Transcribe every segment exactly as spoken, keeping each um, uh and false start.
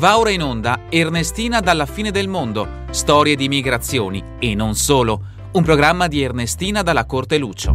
Va ora in onda Ernestina dalla fine del mondo, storie di migrazioni e non solo, un programma di Ernestina dalla Corte Lucio.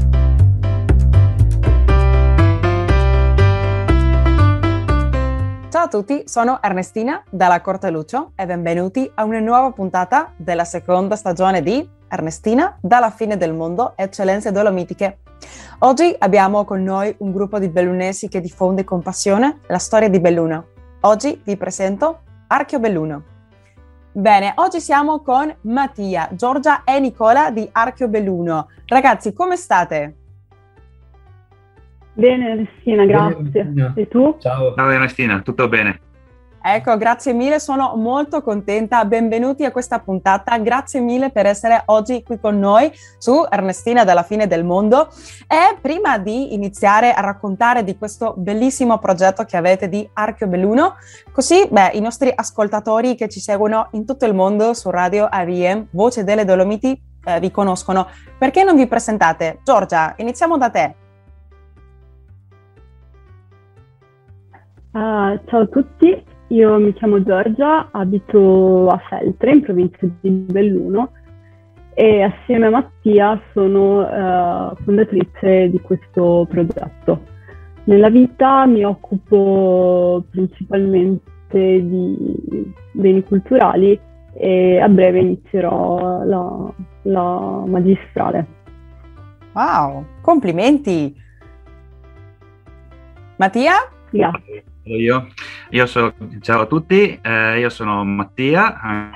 Ciao a tutti, sono Ernestina dalla Corte Lucio e benvenuti a una nuova puntata della seconda stagione di Ernestina dalla fine del mondo, eccellenze dolomitiche. Oggi abbiamo con noi un gruppo di bellunesi che diffonde con passione la storia di Belluno. Oggi vi presento Archio Belluno. Bene, oggi siamo con Mattia, Giorgia e Nicola di Archio Belluno. Ragazzi, come state? Bene Ernestina, grazie. Bene, e tu? Ciao. Ciao Ernestina, tutto bene? Ecco, grazie mille, sono molto contenta. Benvenuti a questa puntata. Grazie mille per essere oggi qui con noi su Ernestina dalla fine del mondo. E prima di iniziare a raccontare di questo bellissimo progetto che avete di Archio Belluno, così beh, i nostri ascoltatori che ci seguono in tutto il mondo su Radio A V M, Voce delle Dolomiti, eh, vi conoscono. Perché non vi presentate? Giorgia, iniziamo da te. Uh, ciao a tutti. Io mi chiamo Giorgia, abito a Feltre, in provincia di Belluno, e assieme a Mattia sono uh, fondatrice di questo progetto. Nella vita mi occupo principalmente di beni culturali e a breve inizierò la, la magistrale. Wow, complimenti! Mattia? Grazie. Io, io so, ciao a tutti, eh, io sono Mattia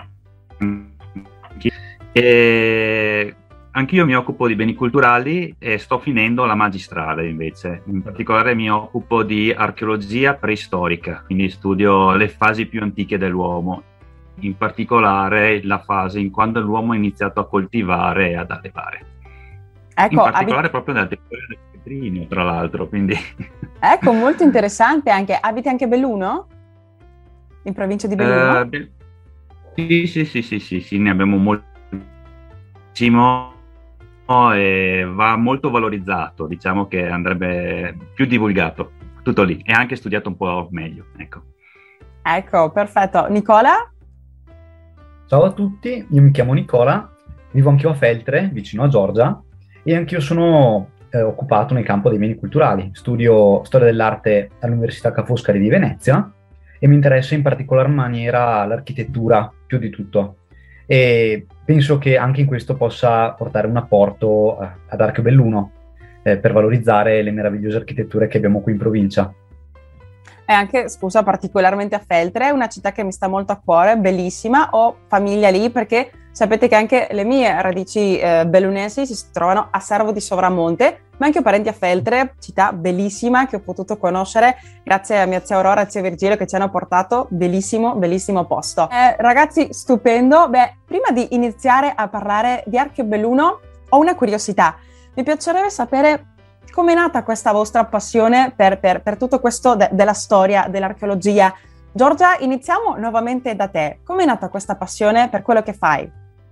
e anch'io mi occupo di beni culturali e sto finendo la magistrale invece. In particolare mi occupo di archeologia preistorica, quindi studio le fasi più antiche dell'uomo, in particolare la fase in quando l'uomo ha iniziato a coltivare e ad allevare. Ecco, in particolare abit- proprio nel territorio del Petrinio, tra l'altro, quindi... Ecco, molto interessante anche. Abiti anche Belluno? In provincia di Belluno? Uh, be- sì, sì, sì, sì, sì, sì, ne abbiamo moltissimo e va molto valorizzato, diciamo che andrebbe più divulgato, tutto lì, e anche studiato un po' meglio, ecco. Ecco, perfetto. Nicola? Ciao a tutti, io mi chiamo Nicola, vivo anch'io a Feltre, vicino a Giorgia, e anch'io sono eh, occupato nel campo dei beni culturali. Studio storia dell'arte all'Università Ca' Foscari di Venezia e mi interessa in particolar maniera l'architettura più di tutto. E penso che anche in questo possa portare un apporto eh, ad Archio Belluno eh, per valorizzare le meravigliose architetture che abbiamo qui in provincia. E anche, scusa, particolarmente a Feltre, una città che mi sta molto a cuore, bellissima. Ho famiglia lì perché sapete che anche le mie radici eh, bellunesi si trovano a Servo di Sovramonte, ma anche ho parenti a Feltre, città bellissima che ho potuto conoscere grazie a mia zia Aurora e a zio Virgilio che ci hanno portato. Bellissimo, bellissimo posto. Eh, ragazzi, stupendo. Beh, prima di iniziare a parlare di Archio Belluno ho una curiosità. Mi piacerebbe sapere come è nata questa vostra passione per, per, per tutto questo de- della storia, dell'archeologia. Giorgia, iniziamo nuovamente da te. Come è nata questa passione per quello che fai?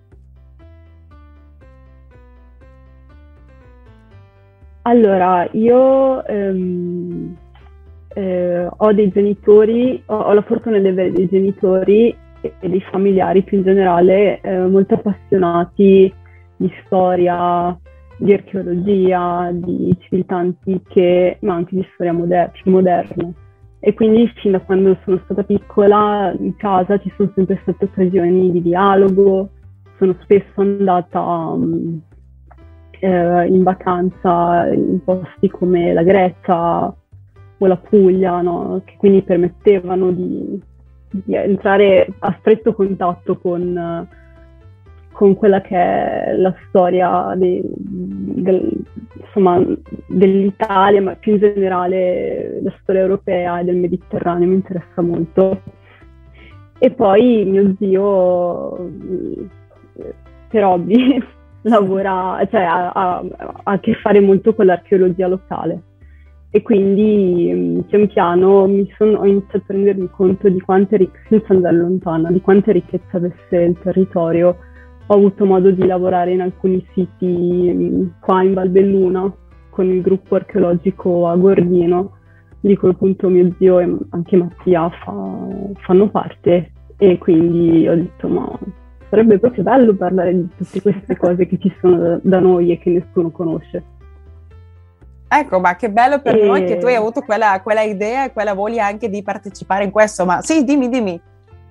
Allora, io ehm, eh, ho dei genitori, ho, ho la fortuna di avere dei genitori e dei familiari più in generale eh, molto appassionati di storia, di archeologia, di civiltà antiche, ma anche di storia moder- moderna. E quindi fin da quando sono stata piccola in casa ci sono sempre state occasioni di dialogo, sono spesso andata um, eh, in vacanza in posti come la Grecia o la Puglia, no? Che quindi permettevano di, di entrare a stretto contatto con... Uh, con quella che è la storia de, del, insomma, dell'Italia, ma più in generale la storia europea e del Mediterraneo mi interessa molto. E poi mio zio per hobby lavora, cioè ha, ha, ha a che fare molto con l'archeologia locale. E quindi pian piano mi sono, ho iniziato a rendermi conto di quante ricchezze, senza andare lontano, di quante ricchezze avesse il territorio. Ho avuto modo di lavorare in alcuni siti qua in Val Belluno con il gruppo archeologico a Gordino di cui appunto mio zio e anche Mattia fa, fanno parte, e quindi ho detto ma sarebbe proprio bello parlare di tutte queste cose che ci sono da, da noi e che nessuno conosce. Ecco, ma che bello per e... noi che tu hai avuto quella, quella idea e quella voglia anche di partecipare in questo, ma sì, dimmi, dimmi.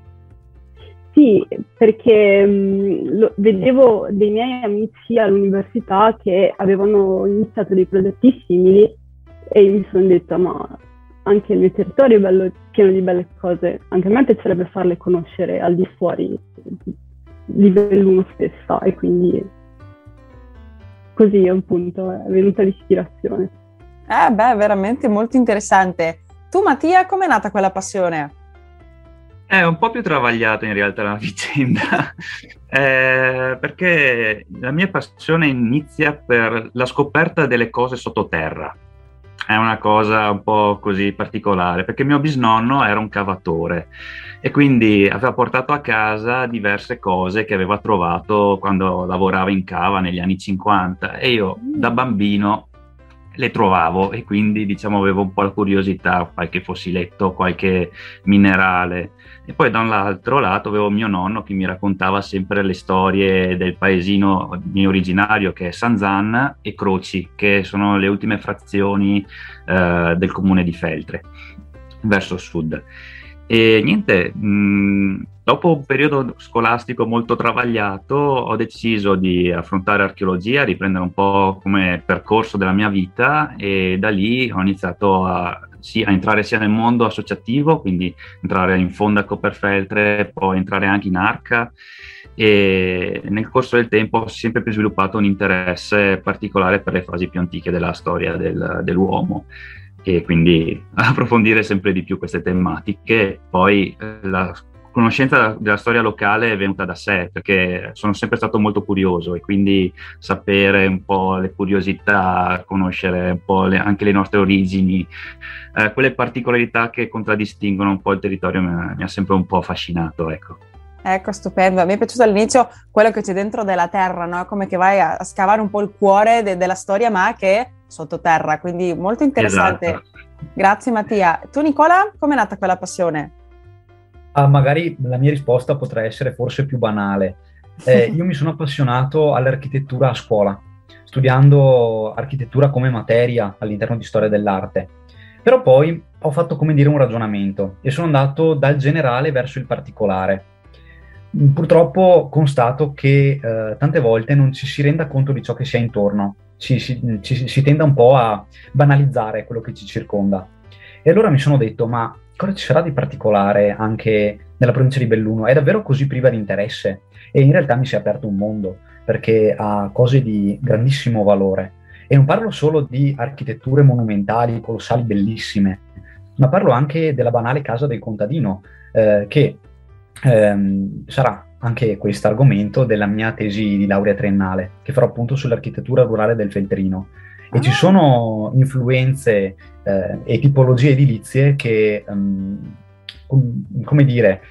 Sì, perché mh, lo, vedevo dei miei amici all'università che avevano iniziato dei progetti simili e io mi sono detta ma anche il mio territorio è bello, pieno di belle cose, anche a me piacerebbe farle conoscere al di fuori di Belluno stessa, e quindi così appunto è venuta l'ispirazione. Eh beh, veramente molto interessante. Tu Mattia, com'è nata quella passione? È un po' più travagliata in realtà la vicenda, eh, perché la mia passione inizia per la scoperta delle cose sottoterra. È una cosa un po' così particolare, perché mio bisnonno era un cavatore e quindi aveva portato a casa diverse cose che aveva trovato quando lavorava in cava negli anni cinquanta, e io da bambino le trovavo e quindi diciamo avevo un po' la curiosità, qualche fossiletto, qualche minerale. E poi da un altro lato avevo mio nonno che mi raccontava sempre le storie del paesino mio originario, che è Sanzan e Croci, che sono le ultime frazioni eh, del comune di Feltre, verso sud. E niente, mh, dopo un periodo scolastico molto travagliato ho deciso di affrontare archeologia, riprendere un po' come percorso della mia vita, e da lì ho iniziato a, sì, a entrare sia nel mondo associativo, quindi entrare in Fondaco per Feltre, poi entrare anche in Arca, e nel corso del tempo ho sempre più sviluppato un interesse particolare per le fasi più antiche della storia del, dell'uomo, e quindi approfondire sempre di più queste tematiche. Poi eh, la conoscenza della storia locale è venuta da sé, perché sono sempre stato molto curioso, e quindi sapere un po' le curiosità, conoscere un po' le, anche le nostre origini, eh, quelle particolarità che contraddistinguono un po' il territorio mi ha, mi ha sempre un po' affascinato, ecco. Ecco, stupendo. Mi è piaciuto all'inizio quello che c'è dentro della terra, no? Come che vai a, a scavare un po' il cuore de- della storia, ma che è sottoterra, quindi molto interessante. Esatto. Grazie Mattia. Tu Nicola, com'è nata quella passione? Ah, magari la mia risposta potrà essere forse più banale. Eh, io mi sono appassionato all'architettura a scuola, studiando architettura come materia all'interno di storia dell'arte. Però poi ho fatto, come dire, un ragionamento e sono andato dal generale verso il particolare. Purtroppo constato che eh, tante volte non ci si renda conto di ciò che si ha intorno, ci, ci, ci, si tende un po' a banalizzare quello che ci circonda. E allora mi sono detto, ma cosa ci sarà di particolare anche nella provincia di Belluno? È davvero così priva di interesse? E in realtà mi si è aperto un mondo, perché ha cose di grandissimo valore. E non parlo solo di architetture monumentali, colossali, bellissime, ma parlo anche della banale casa del contadino, eh, che ehm, sarà anche questo argomento della mia tesi di laurea triennale, che farò appunto sull'architettura rurale del Feltrino. E ah. ci sono influenze eh, e tipologie edilizie che, um, com- come dire,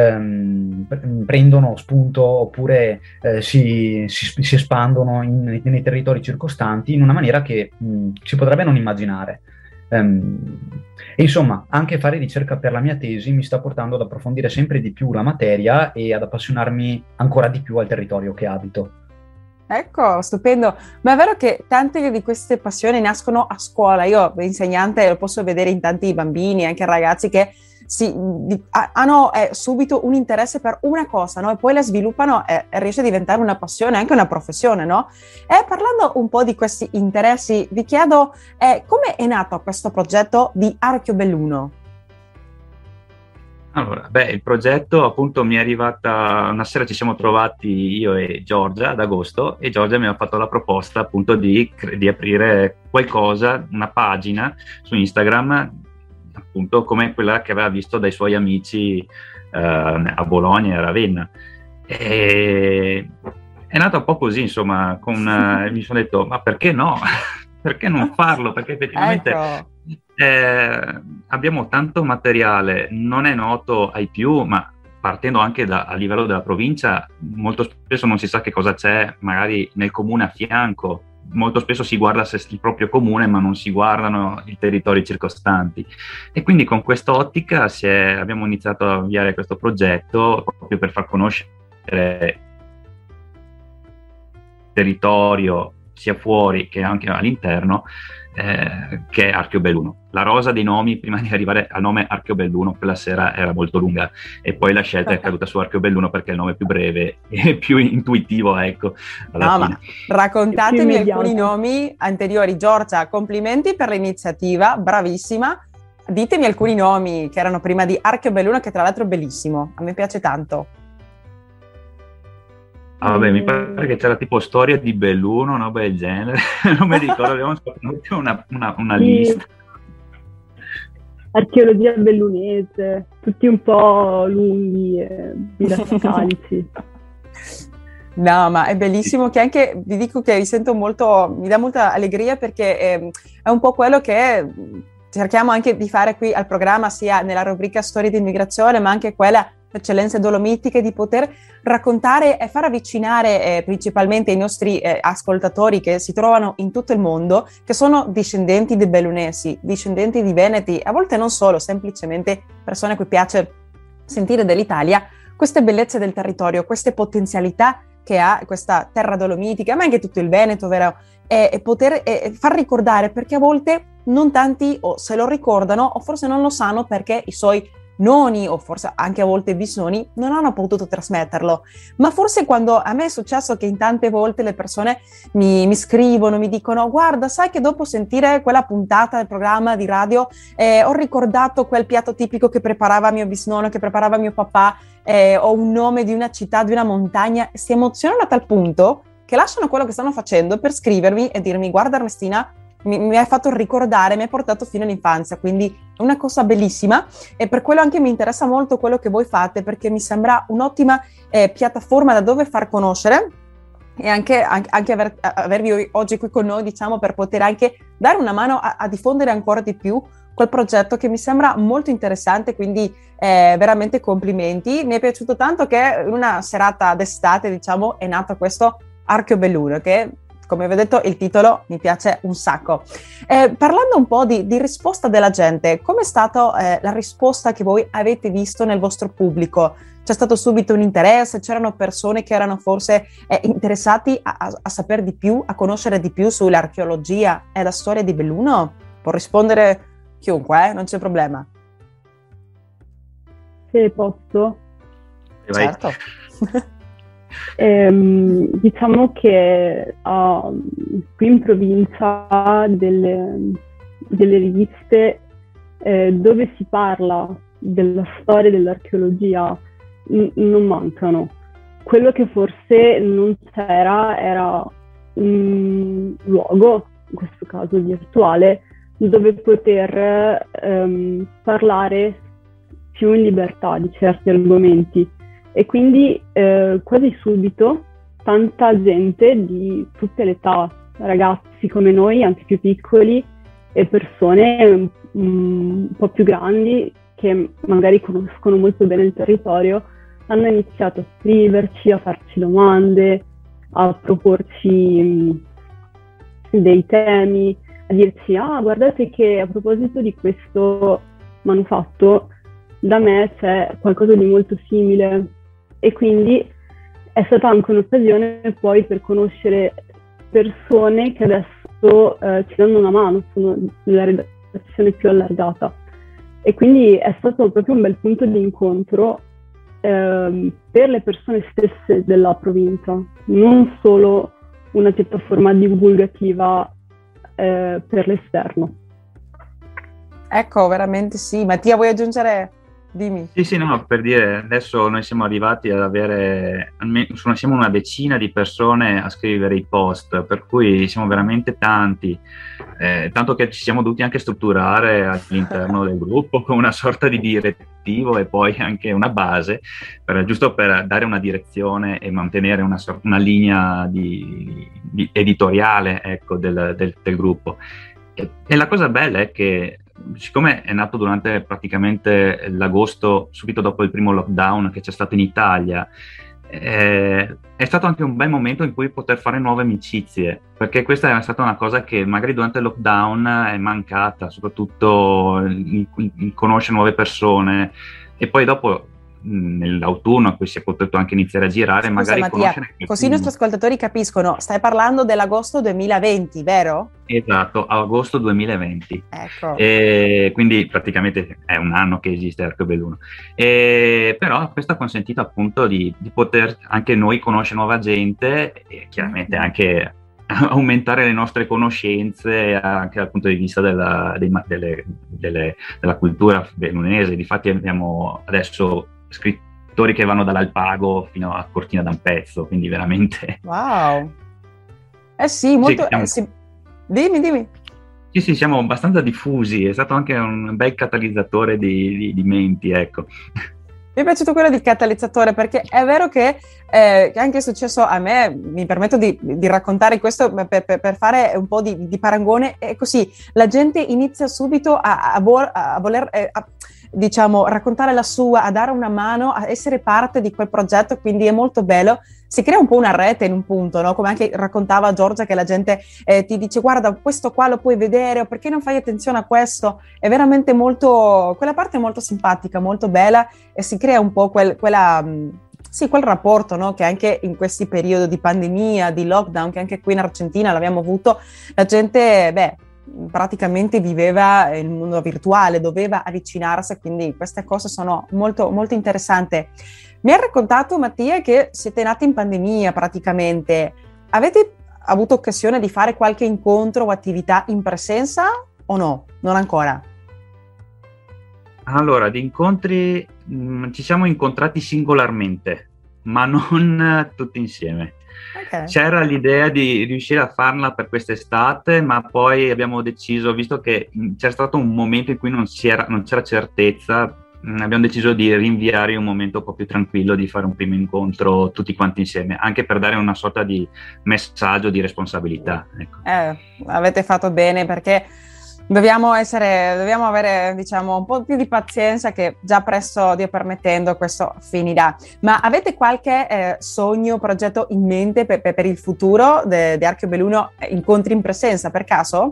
um, prendono spunto oppure eh, si, si, si espandono in, nei territori circostanti in una maniera che um, si potrebbe non immaginare. Um, e insomma, anche fare ricerca per la mia tesi mi sta portando ad approfondire sempre di più la materia e ad appassionarmi ancora di più al territorio che abito. Ecco, stupendo. Ma è vero che tante di queste passioni nascono a scuola. Io, insegnante, lo posso vedere in tanti bambini, anche ragazzi che si, di, a, hanno eh, subito un interesse per una cosa, no? E poi la sviluppano e, e riesce a diventare una passione, anche una professione, no? E parlando un po' di questi interessi, vi chiedo eh, come è nato questo progetto di Archeo Belluno? Allora, beh, il progetto appunto mi è arrivata, una sera ci siamo trovati io e Giorgia ad agosto, e Giorgia mi ha fatto la proposta appunto di, di aprire qualcosa, una pagina su Instagram, appunto come quella che aveva visto dai suoi amici eh, a Bologna e a Ravenna. E è nata un po' così, insomma, con, uh, mi sono detto, ma perché no? Perché non farlo? Perché effettivamente... Ecco. Eh, abbiamo tanto materiale, non è noto ai più, ma partendo anche da, a livello della provincia, molto spesso non si sa che cosa c'è magari nel comune a fianco molto spesso si guarda il proprio comune ma non si guardano i territori circostanti, e quindi con quest'ottica si è, abbiamo iniziato a avviare questo progetto proprio per far conoscere il territorio sia fuori che anche all'interno, eh, che è Archiobelluno. La rosa dei nomi, prima di arrivare al nome Archiobelluno, quella sera era molto lunga, e poi la scelta è caduta su Archiobelluno perché è il nome più breve e più intuitivo, ecco. Alla no, fine. Ma raccontatemi alcuni nomi anteriori. Giorgia, complimenti per l'iniziativa, bravissima. Ditemi alcuni nomi che erano prima di Archiobelluno, che tra l'altro è bellissimo, a me piace tanto. Ah, vabbè, mi pare che c'era tipo Storia di Belluno, una roba del genere, non mi ricordo, abbiamo fatto una, una, una sì. lista. Archeologia bellunese, tutti un po' lunghi e didascalici. No, ma è bellissimo, che anche vi dico che vi sento molto, mi dà molta allegria, perché è, è un po' quello che cerchiamo anche di fare qui al programma, sia nella rubrica Storie di immigrazione, ma anche quella Eccellenze Dolomitiche, di poter raccontare e far avvicinare eh, principalmente i nostri eh, ascoltatori che si trovano in tutto il mondo, che sono discendenti di bellunesi, discendenti di veneti, a volte non solo, semplicemente persone a cui piace sentire dell'Italia queste bellezze del territorio, queste potenzialità che ha questa terra dolomitica, ma anche tutto il Veneto, vero? E, e poter e far ricordare, perché a volte non tanti o se lo ricordano o forse non lo sanno perché i suoi nonni o forse anche a volte bisnonni non hanno potuto trasmetterlo. Ma forse quando a me è successo che in tante volte le persone mi, mi scrivono, mi dicono: guarda, sai che dopo sentire quella puntata del programma di radio eh, ho ricordato quel piatto tipico che preparava mio bisnonno, che preparava mio papà, eh, o un nome di una città, di una montagna, e si emozionano a tal punto che lasciano quello che stanno facendo per scrivermi e dirmi: guarda Ernestina, Mi, mi hai fatto ricordare, mi hai portato fino all'infanzia, quindi è una cosa bellissima, e per quello anche mi interessa molto quello che voi fate, perché mi sembra un'ottima eh, piattaforma da dove far conoscere, e anche, anche, anche aver, avervi oggi qui con noi, diciamo, per poter anche dare una mano a, a diffondere ancora di più quel progetto che mi sembra molto interessante, quindi eh, veramente complimenti. Mi è piaciuto tanto che in una serata d'estate, diciamo, è nato questo Archiobelluno, che, come vi ho detto, il titolo mi piace un sacco. Eh, parlando un po' di, di risposta della gente, com'è stata eh, la risposta che voi avete visto nel vostro pubblico? C'è stato subito un interesse? C'erano persone che erano forse eh, interessati a, a, a sapere di più, a conoscere di più sull'archeologia e la storia di Belluno? Può rispondere chiunque, eh? Non c'è problema. Se posso? Certo. Eh, diciamo che uh, qui in provincia delle, delle riviste eh, dove si parla della storia dell'archeologia n- non mancano. Quello che forse non c'era era un luogo, in questo caso virtuale, dove poter ehm, parlare più in libertà di certi argomenti. E quindi eh, quasi subito tanta gente di tutte le età, ragazzi come noi, anche più piccoli, e persone um, un po' più grandi che magari conoscono molto bene il territorio, hanno iniziato a scriverci, a farci domande, a proporci um, dei temi, a dirci: ah, guardate che a proposito di questo manufatto, da me c'è qualcosa di molto simile. E quindi è stata anche un'occasione poi per conoscere persone che adesso eh, ci danno una mano, sono nella redazione più allargata. E quindi è stato proprio un bel punto di incontro eh, per le persone stesse della provincia, non solo una piattaforma divulgativa eh, per l'esterno. Ecco, veramente sì. Mattia, vuoi aggiungere? Dimmi. Sì, sì, no, per dire, adesso noi siamo arrivati ad avere, almeno, siamo una decina di persone a scrivere i post, per cui siamo veramente tanti, eh, tanto che ci siamo dovuti anche strutturare all'interno del gruppo con una sorta di direttivo e poi anche una base, per, giusto per dare una direzione e mantenere una, una linea di, di editoriale, ecco, del, del, del gruppo. E, e la cosa bella è che, siccome è nato durante praticamente l'agosto, subito dopo il primo lockdown che c'è stato in Italia, eh, è stato anche un bel momento in cui poter fare nuove amicizie, perché questa è stata una cosa che magari durante il lockdown è mancata, soprattutto il, il, il conoscere nuove persone, e poi dopo nell'autunno, poi si è potuto anche iniziare a girare. Scusa, magari Mattia, conoscere così i nostri ascoltatori capiscono, stai parlando dell'agosto duemilaventi, vero? Esatto, agosto duemilaventi. Ecco. E quindi praticamente è un anno che esiste Archiobelluno. E però questo ha consentito appunto di, di poter anche noi conoscere nuova gente e chiaramente anche aumentare le nostre conoscenze anche dal punto di vista della, dei, delle, delle, della cultura bellunese. Difatti abbiamo adesso scrittori che vanno dall'Alpago fino a Cortina d'Ampezzo, quindi veramente... Wow! Eh sì, molto... Sì, siamo... eh sì. Dimmi, dimmi. Sì, sì, siamo abbastanza diffusi, è stato anche un bel catalizzatore di, di, di menti, ecco. Mi è piaciuto quello di catalizzatore, perché è vero che, eh, che anche è successo a me, mi permetto di, di raccontare questo per, per, per fare un po' di, di paragone, è così, la gente inizia subito a, a, vo- a voler... Eh, a, diciamo, raccontare la sua, a dare una mano, a essere parte di quel progetto, quindi è molto bello. Si crea un po' una rete in un punto, no? Come anche raccontava Giorgia, che la gente eh, ti dice guarda, questo qua lo puoi vedere, o perché non fai attenzione a questo? È veramente molto, quella parte è molto simpatica, molto bella, e si crea un po' quel, quella, sì, quel rapporto, no? Che anche in questi periodi di pandemia, di lockdown, che anche qui in Argentina l'abbiamo avuto, la gente, beh, praticamente viveva il mondo virtuale, doveva avvicinarsi, quindi queste cose sono molto, molto interessanti. Mi ha raccontato Mattia che siete nati in pandemia praticamente. Avete avuto occasione di fare qualche incontro o attività in presenza o no? Non ancora? Allora, di incontri mh, ci siamo incontrati singolarmente, ma non tutti insieme. Okay. C'era l'idea di riuscire a farla per quest'estate, ma poi abbiamo deciso, visto che c'era stato un momento in cui non, si era, non c'era certezza, abbiamo deciso di rinviare un momento un po' più tranquillo, di fare un primo incontro tutti quanti insieme, anche per dare una sorta di messaggio di responsabilità. Ecco. Eh, avete fatto bene, perché Dobbiamo essere, dobbiamo avere, diciamo, un po' più di pazienza, che già presto, Dio permettendo, questo finirà. Ma avete qualche eh, sogno, progetto in mente per, per il futuro di Archiobelluno, incontri in presenza per caso?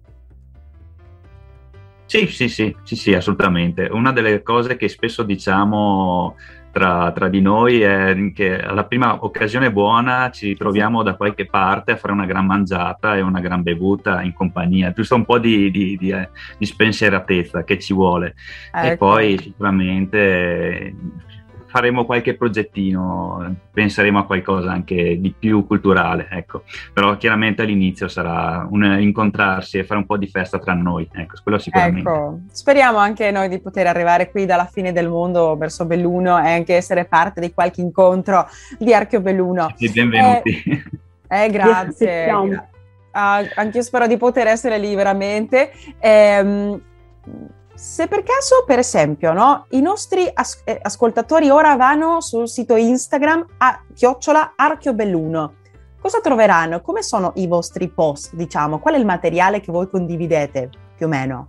Sì, sì, sì, sì, sì, assolutamente. Una delle cose che spesso diciamo tra, tra di noi è che alla prima occasione buona ci ritroviamo da qualche parte a fare una gran mangiata e una gran bevuta in compagnia, giusto un po' di, di, di, di spensieratezza che ci vuole. Ecco. E poi sicuramente faremo qualche progettino, penseremo a qualcosa anche di più culturale, ecco. Però chiaramente all'inizio sarà un incontrarsi e fare un po' di festa tra noi, ecco, quello sicuramente. Ecco, speriamo anche noi di poter arrivare qui dalla fine del mondo verso Belluno e anche essere parte di qualche incontro di Archiobelluno. Sì, benvenuti. Eh, eh grazie. Uh, anch'io spero di poter essere lì veramente. Ehm, Se per caso, per esempio, no, i nostri as- eh, ascoltatori ora vanno sul sito Instagram a chiocciola Archiobelluno, cosa troveranno? Come sono i vostri post, diciamo? Qual è il materiale che voi condividete, più o meno?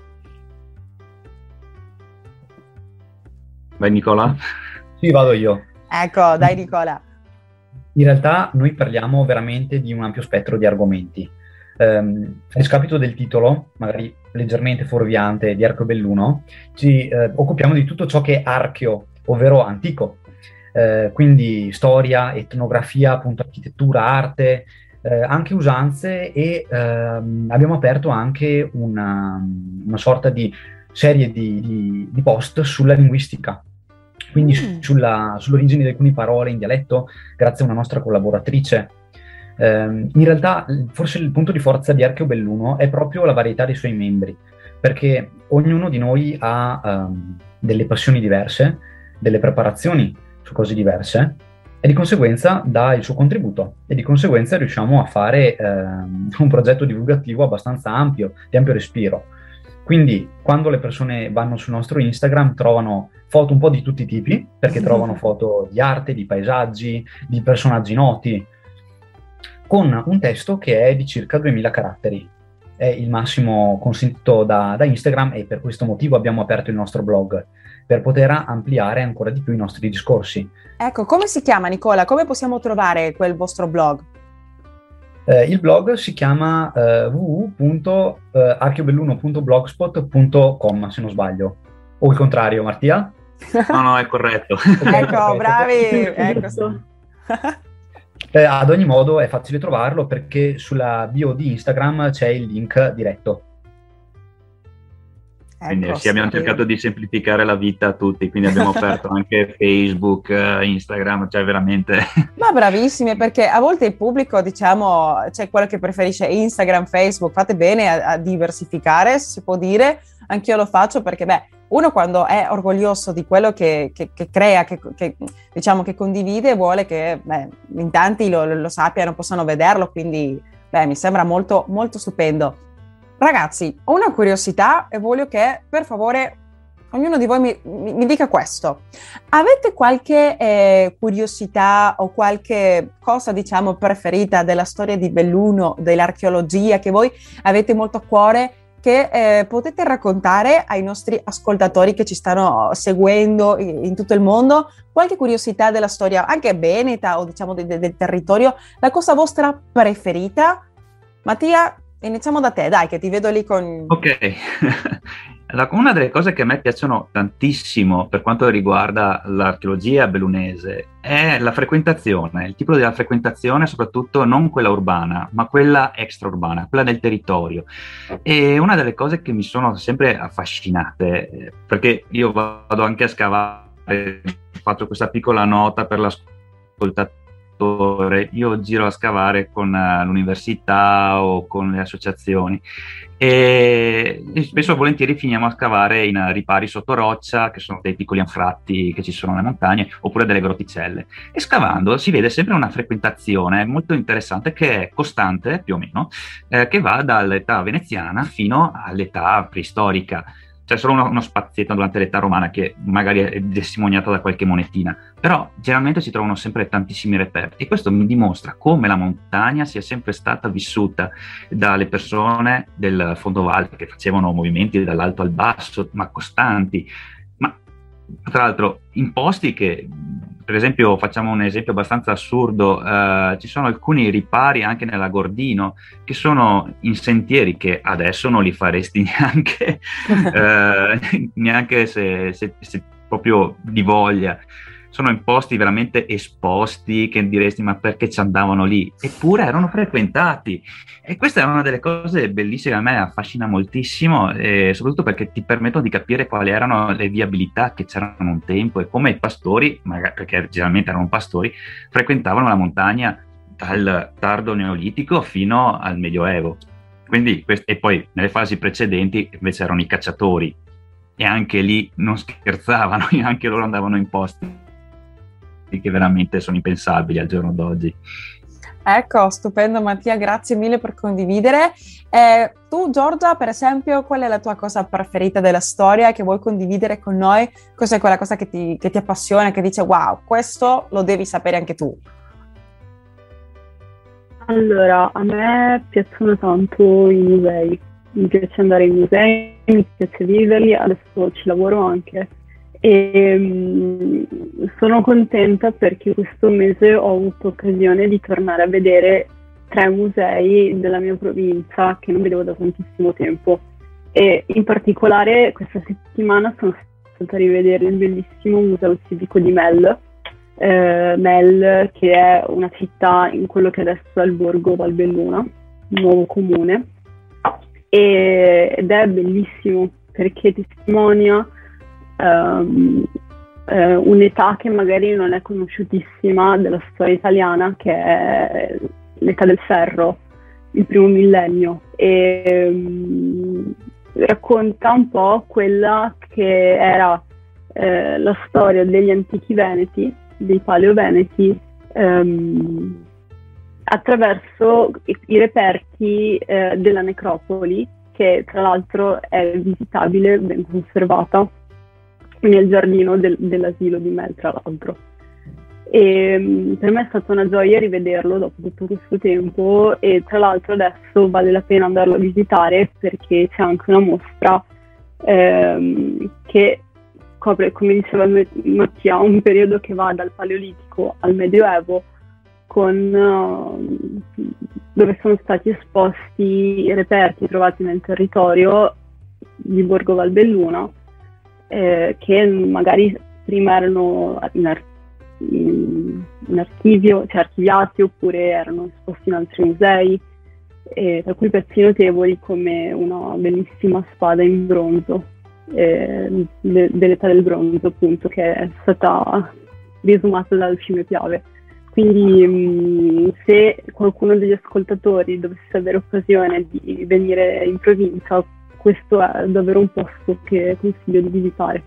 Vai Nicola? Sì, vado io. Ecco, dai Nicola. In realtà noi parliamo veramente di un ampio spettro di argomenti. Um, a discapito del titolo, magari leggermente fuorviante, di Archiobelluno, ci eh, occupiamo di tutto ciò che è archeo, ovvero antico, eh, quindi storia, etnografia, appunto architettura, arte, eh, anche usanze, e ehm, abbiamo aperto anche una, una sorta di serie di, di, di post sulla linguistica, quindi mm. sulla, sull'origine di alcune parole in dialetto, grazie a una nostra collaboratrice. In realtà forse il punto di forza di Archiobelluno è proprio la varietà dei suoi membri, perché ognuno di noi ha um, delle passioni diverse, delle preparazioni su cose diverse, e di conseguenza dà il suo contributo, e di conseguenza riusciamo a fare um, un progetto divulgativo abbastanza ampio, di ampio respiro. Quindi quando le persone vanno sul nostro Instagram trovano foto un po' di tutti i tipi, perché trovano foto di arte, di paesaggi, di personaggi noti, con un testo che è di circa duemila caratteri. è il massimo consentito da, da Instagram, e per questo motivo abbiamo aperto il nostro blog, per poter ampliare ancora di più i nostri discorsi. Ecco, come si chiama, Nicola? Come possiamo trovare quel vostro blog? Eh, il blog si chiama eh, w w w punto archiobelluno punto blogspot punto com, se non sbaglio. O il contrario, Mattia? No, no, è corretto. Okay, ecco, bravi! Ecco. Eh, ad ogni modo è facile trovarlo, perché sulla bio di Instagram c'è il link diretto. Quindi Ecco, sì, abbiamo cercato di semplificare la vita a tutti, quindi abbiamo aperto anche Facebook, Instagram, cioè veramente... Ma bravissime, perché a volte il pubblico, diciamo, c'è quello che preferisce Instagram, Facebook, fate bene a, a diversificare, se si può dire, anch'io lo faccio, perché beh, uno quando è orgoglioso di quello che, che, che crea, che, che diciamo che condivide, vuole che beh, in tanti lo, lo sappiano, possano vederlo, quindi beh, mi sembra molto, molto stupendo. Ragazzi, ho una curiosità e voglio che, per favore, ognuno di voi mi, mi, mi dica questo. Avete qualche eh, curiosità o qualche cosa, diciamo, preferita della storia di Belluno, dell'archeologia, che voi avete molto a cuore, che eh, potete raccontare ai nostri ascoltatori che ci stanno seguendo in, in tutto il mondo? Qualche curiosità della storia, anche veneta o, diciamo, de, de, del territorio? La cosa vostra preferita? Mattia, iniziamo da te, dai, che ti vedo lì con... Ok, una delle cose che a me piacciono tantissimo per quanto riguarda l'archeologia bellunese è la frequentazione, il tipo della frequentazione, soprattutto non quella urbana, ma quella extraurbana, quella del territorio. E una delle cose che mi sono sempre affascinate, perché io vado anche a scavare, faccio questa piccola nota per l'ascoltatore, io giro a scavare con uh, l'università o con le associazioni, e spesso e volentieri finiamo a scavare in uh, ripari sotto roccia, che sono dei piccoli anfratti che ci sono nelle montagne, oppure delle grotticelle, e scavando si vede sempre una frequentazione molto interessante, che è costante più o meno, eh, che va dall'età veneziana fino all'età preistorica. C'è solo uno, uno spazietto durante l'età romana che magari è testimoniata da qualche monetina, però generalmente si trovano sempre tantissimi reperti, e questo mi dimostra come la montagna sia sempre stata vissuta dalle persone del fondovalle, che facevano movimenti dall'alto al basso, ma costanti, ma tra l'altro in posti che, per esempio, facciamo un esempio abbastanza assurdo, eh, ci sono alcuni ripari anche nell'Agordino che sono in sentieri che adesso non li faresti neanche, eh, neanche se, se, se proprio di voglia. Sono in posti veramente esposti che diresti ma perché ci andavano lì? Eppure erano frequentati, e questa è una delle cose bellissime, a me affascina moltissimo, e soprattutto perché ti permettono di capire quali erano le viabilità che c'erano un tempo e come i pastori, magari, perché generalmente erano pastori, frequentavano la montagna dal tardo neolitico fino al medioevo. Quindi, e poi nelle fasi precedenti invece erano i cacciatori, e anche lì non scherzavano, anche loro andavano in posti che veramente sono impensabili al giorno d'oggi. Ecco, stupendo Mattia, grazie mille per condividere. Eh, tu Giorgia, per esempio, qual è la tua cosa preferita della storia che vuoi condividere con noi? Cos'è quella cosa che ti, che ti appassiona, che dice wow, questo lo devi sapere anche tu? Allora, a me piacciono tanto i musei, mi piace andare ai musei, mi piace viverli, adesso ci lavoro anche. E um, sono contenta perché questo mese ho avuto occasione di tornare a vedere tre musei della mia provincia che non vedevo da tantissimo tempo, e in particolare questa settimana sono stata a rivedere il bellissimo museo civico di Mel, eh, Mel che è una città in quello che adesso è il borgo Valbelluna, un nuovo comune, e, ed è bellissimo perché testimonia Um, uh, un'età che magari non è conosciutissima della storia italiana, che è l'età del ferro, il primo millennio, e um, racconta un po' quella che era uh, la storia degli antichi veneti, dei paleoveneti, um, attraverso i, i reperti uh, della necropoli, che tra l'altro è visitabile, ben conservata, nel giardino del, dell'asilo di Mel, tra l'altro. E mh, per me è stata una gioia rivederlo dopo tutto questo tempo, e tra l'altro adesso vale la pena andarlo a visitare perché c'è anche una mostra ehm, che copre, come diceva Mattia, un periodo che va dal Paleolitico al Medioevo, con, uh, dove sono stati esposti i reperti trovati nel territorio di Borgo Valbelluna, eh, che magari prima erano in, ar- in, in archivio, cioè archiviati, oppure erano esposti in altri musei, eh, tra cui pezzi notevoli come una bellissima spada in bronzo, eh, de- dell'età del bronzo, appunto, che è stata riesumata dal Alcime Piave. Quindi mh, se qualcuno degli ascoltatori dovesse avere occasione di venire in provincia, questo è davvero un posto che consiglio di visitare.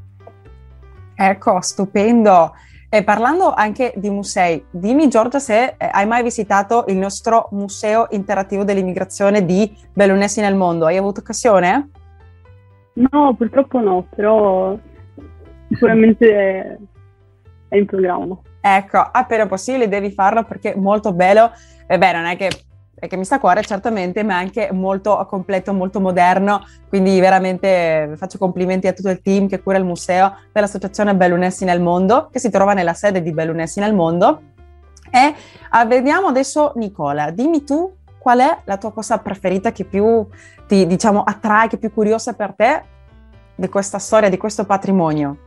Ecco, stupendo. E parlando anche di musei, dimmi Giorgia se eh, hai mai visitato il nostro Museo Interattivo dell'Immigrazione di Bellunesi nel Mondo. Hai avuto occasione? No, purtroppo no, però sicuramente è in programma. Ecco, appena possibile devi farlo perché è molto bello. E beh, non è che, è che mi sta a cuore certamente, ma è anche molto completo, molto moderno. Quindi veramente faccio complimenti a tutto il team che cura il museo dell'Associazione Bellunesi nel Mondo, che si trova nella sede di Bellunesi nel Mondo. E ah, vediamo adesso Nicola, dimmi tu qual è la tua cosa preferita che più ti, diciamo, attrae, che è più curiosa per te di questa storia, di questo patrimonio.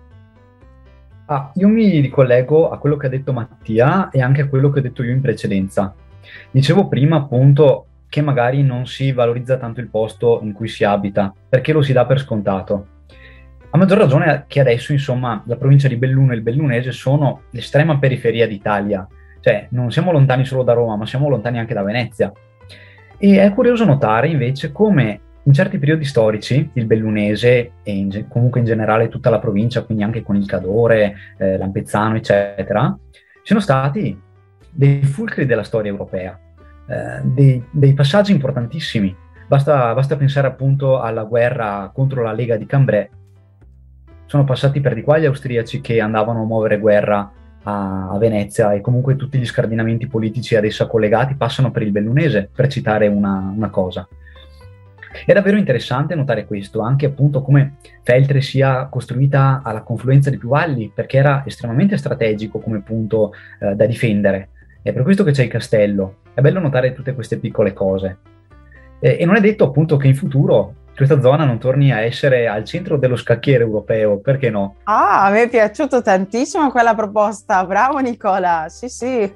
Ah, io mi ricollego a quello che ha detto Mattia e anche a quello che ho detto io in precedenza. Dicevo prima appunto che magari non si valorizza tanto il posto in cui si abita, perché lo si dà per scontato. A maggior ragione che adesso, insomma, la provincia di Belluno e il Bellunese sono l'estrema periferia d'Italia, cioè non siamo lontani solo da Roma, ma siamo lontani anche da Venezia. E è curioso notare invece come in certi periodi storici il Bellunese e in, comunque in generale tutta la provincia, quindi anche con il Cadore, eh, Lampezzano, eccetera, siano stati dei fulcri della storia europea, eh, dei, dei passaggi importantissimi. Basta, basta pensare appunto alla guerra contro la Lega di Cambrai. Sono passati per di qua gli austriaci che andavano a muovere guerra a, a Venezia, e comunque tutti gli scardinamenti politici ad essa collegati passano per il Bellunese, per citare una, una cosa. È davvero interessante notare questo, anche appunto come Feltre sia costruita alla confluenza di più valli, perché era estremamente strategico come punto eh, da difendere. È per questo che c'è il castello. È bello notare tutte queste piccole cose. E, e non è detto appunto che in futuro questa zona non torni a essere al centro dello scacchiere europeo, perché no? Ah, a me è piaciuto tantissimo quella proposta, bravo Nicola, sì sì.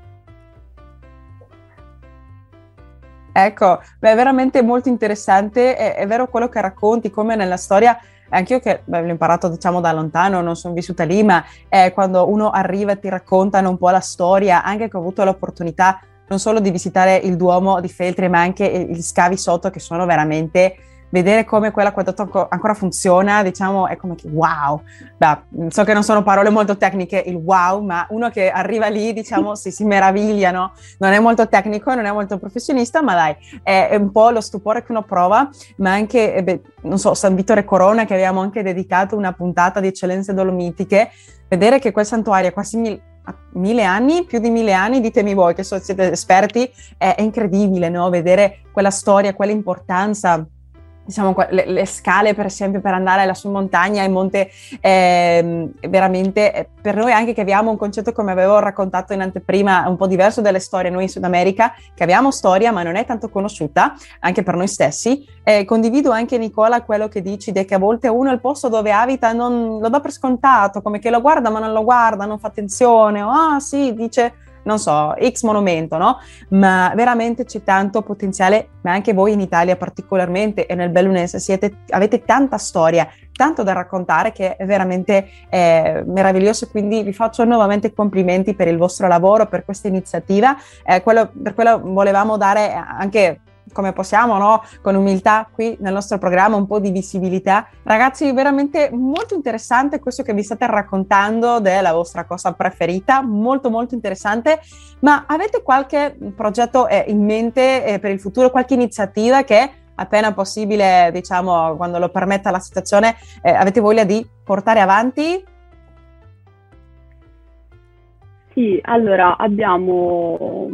Ecco, beh, è veramente molto interessante, è, è vero quello che racconti, come nella storia, anch'io che beh, l'ho imparato diciamo da lontano, non sono vissuta lì, ma è quando uno arriva e ti raccontano un po' la storia, anche che ho avuto l'opportunità non solo di visitare il Duomo di Feltre, ma anche gli scavi sotto che sono veramente... Vedere come quell'acquedotto ancora funziona, diciamo, è come che wow. Beh, so che non sono parole molto tecniche, il wow, ma uno che arriva lì, diciamo, si, si meraviglia, no? Non è molto tecnico, non è molto professionista, ma dai, è, è un po' lo stupore che uno prova, ma anche, eh beh, non so, San Vittore Corona, che abbiamo anche dedicato una puntata di eccellenze dolomitiche, vedere che quel santuario ha quasi mil, mille anni, più di mille anni, ditemi voi che so, siete esperti, è, è incredibile, no? Vedere quella storia, quell'importanza, diciamo le, le scale per esempio per andare lassù in montagna, in monte, eh, veramente eh, per noi anche che abbiamo un concetto, come avevo raccontato in anteprima, un po' diverso dalle storie noi in Sud America, che abbiamo storia ma non è tanto conosciuta anche per noi stessi. Eh, condivido anche Nicola quello che dici, de che a volte uno il posto dove abita non lo dà per scontato, come che lo guarda ma non lo guarda, non fa attenzione, o ah sì, dice non so, X monumento, no? Ma veramente c'è tanto potenziale, ma anche voi in Italia particolarmente e nel Bellunese siete, avete tanta storia, tanto da raccontare, che è veramente eh, meraviglioso, quindi vi faccio nuovamente complimenti per il vostro lavoro, per questa iniziativa, eh, quello, per quello volevamo dare anche, come possiamo, no? Con umiltà qui nel nostro programma un po' di visibilità. Ragazzi, veramente molto interessante questo che vi state raccontando della vostra cosa preferita, molto molto interessante, ma avete qualche progetto eh, in mente eh, per il futuro, qualche iniziativa che appena possibile, diciamo, quando lo permetta la situazione, eh, avete voglia di portare avanti? Sì, allora abbiamo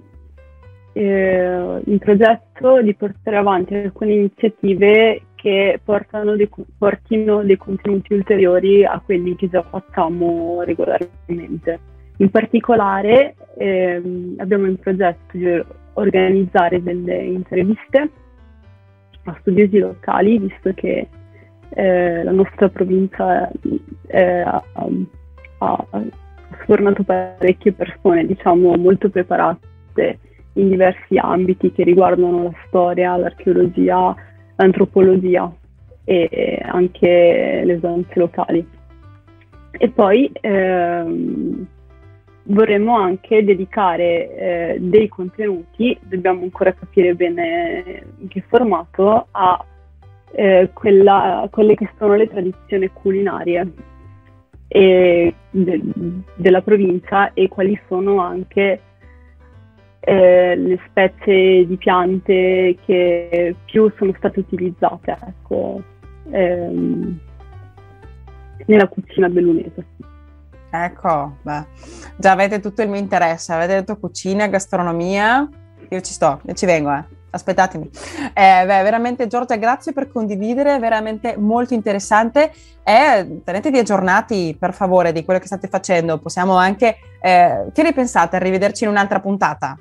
eh, in progetto di portare avanti alcune iniziative che portano dei, portino dei contenuti ulteriori a quelli che già facciamo regolarmente. In particolare ehm, abbiamo in progetto di organizzare delle interviste a studiosi locali, visto che eh, la nostra provincia eh, ha, ha sfornato parecchie persone, diciamo, molto preparate in diversi ambiti che riguardano la storia, l'archeologia, l'antropologia e anche le usanze locali. E poi ehm, vorremmo anche dedicare eh, dei contenuti, dobbiamo ancora capire bene in che formato, a eh, quella, quelle che sono le tradizioni culinarie e de, della provincia e quali sono anche eh, le spezie di piante che più sono state utilizzate, ecco, ehm, nella cucina bellunese. Ecco, beh, già avete tutto il mio interesse, avete detto cucina, gastronomia, io ci sto, io ci vengo, eh. Aspettatemi. Eh, beh, veramente Giorgia, grazie per condividere, veramente molto interessante e tenetevi aggiornati per favore di quello che state facendo. Possiamo anche, eh, che ne pensate a rivederci in un'altra puntata?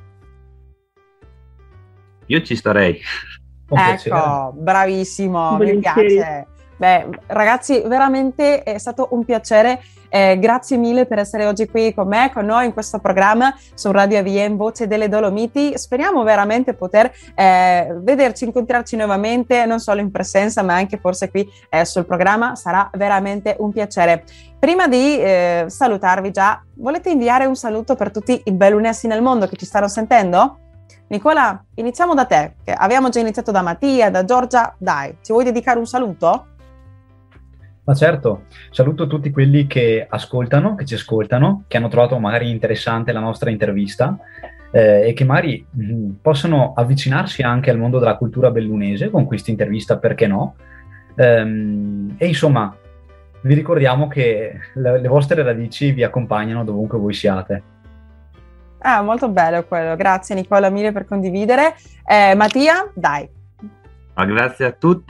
Io ci starei. Ecco, bravissimo, mi piace. Beh, ragazzi, veramente è stato un piacere. Eh, grazie mille per essere oggi qui con me, con noi in questo programma su Radio A V M Voce delle Dolomiti. Speriamo veramente poter eh, vederci, incontrarci nuovamente, non solo in presenza ma anche forse qui eh, sul programma. Sarà veramente un piacere. Prima di eh, salutarvi già, volete inviare un saluto per tutti i bellunesi nel mondo che ci stanno sentendo? Nicola, iniziamo da te, che abbiamo già iniziato da Mattia, da Giorgia. Dai, ci vuoi dedicare un saluto? Ma certo, saluto tutti quelli che ascoltano, che ci ascoltano, che hanno trovato magari interessante la nostra intervista eh, e che magari mh, possono avvicinarsi anche al mondo della cultura bellunese con questa intervista, perché no? Ehm, e insomma, vi ricordiamo che le, le vostre radici vi accompagnano dovunque voi siate. Ah, molto bello quello, grazie Nicola mille per condividere. Eh, Mattia, dai. Ma grazie a tutti.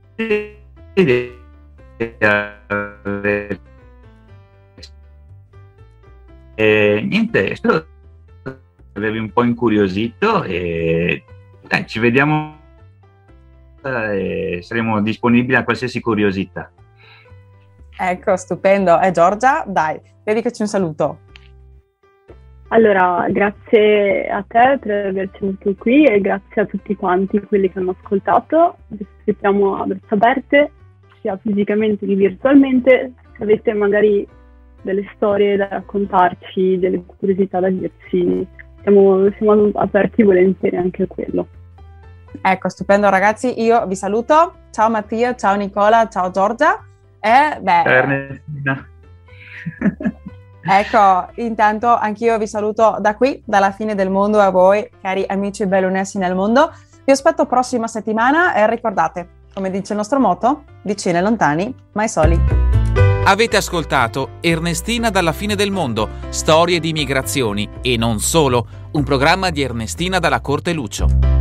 E niente, spero di avervi un po' incuriosito e dai, ci vediamo e saremo disponibili a qualsiasi curiosità. Ecco, stupendo. E eh, Giorgia, dai, dedicaci un saluto. Allora, grazie a te per averci avuto qui e grazie a tutti quanti quelli che hanno ascoltato. Vi aspettiamo a braccia aperte, sia fisicamente che virtualmente. Se avete magari delle storie da raccontarci, delle curiosità da dirci, siamo, siamo aperti volentieri anche a quello. Ecco, stupendo ragazzi, io vi saluto. Ciao Mattia, ciao Nicola, ciao Giorgia. E beh, ciao Ernestina. Ecco, intanto anch'io vi saluto da qui, dalla fine del mondo a voi, cari amici bellunesi nel mondo. Vi aspetto prossima settimana e ricordate, come dice il nostro motto, vicini e lontani, mai soli. Avete ascoltato Ernestina dalla fine del mondo, storie di migrazioni e non solo, un programma di Ernestina dalla Corte Lucio.